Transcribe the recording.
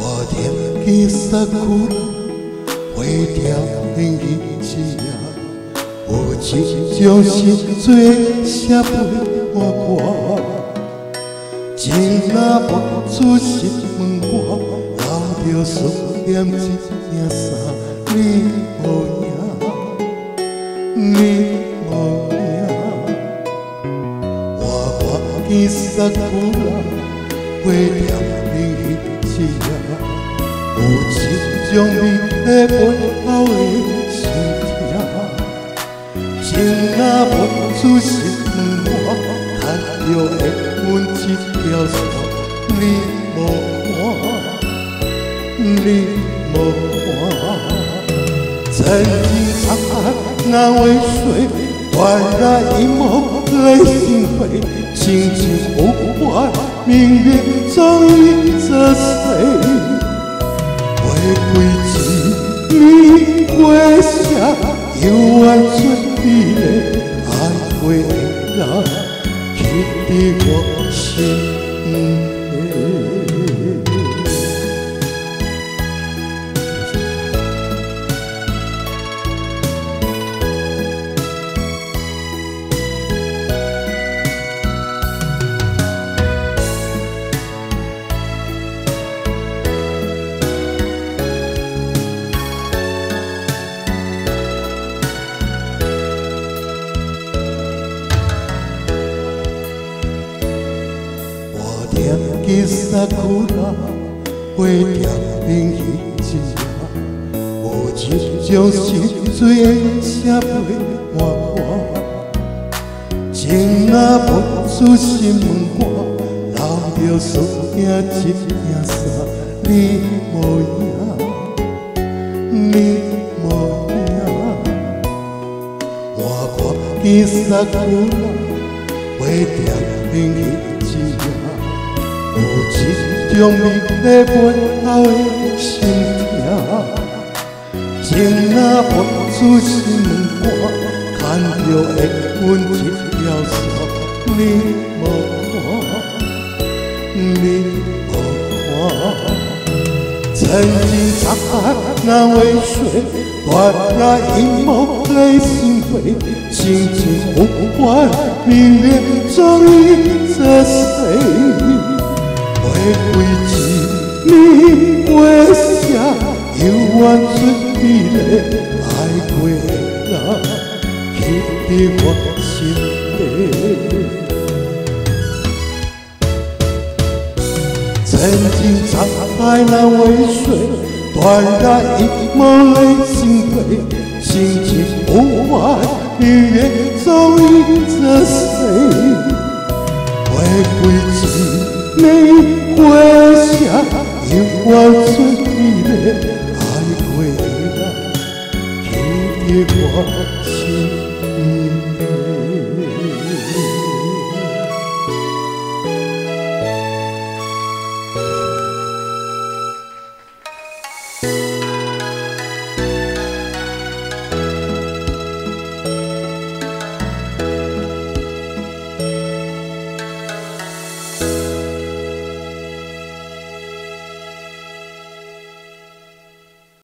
我踮起沙库拉，花条连日子呀，有一种心做写袂满歌，情若无出心问我，留着思念一领衫，你无影，你无影，我踮沙库拉，花条连日子呀。有一种美在背后的心痛，情若无出心我，牵着的阮一条线，你无看，你无看，真情长海难为水，断然一梦泪心灰，情情无关，命运终于这谁？为几年过下，犹原存你的爱过的人，刻在我心内。踮起沙库拉，花条连日子呀，有一种心水写袂满歌，情若无出心问我，留着思念一领衫，你无影，你无影，我看见沙库拉，花条连日子呀。有一种美在背后的心痛，情若无出心肝，牵着的阮一条线，你无看，你无看，真情长海难为水，断然一梦泪心灰，情情无关，命运终于这谁？为几年过下，犹原存你的爱过的人，刻在我心底。真情长海难为水，断然一梦泪心灰，情情无完，命运终于这谁？为几年过下，犹原存你的爱过的人，刻在我心。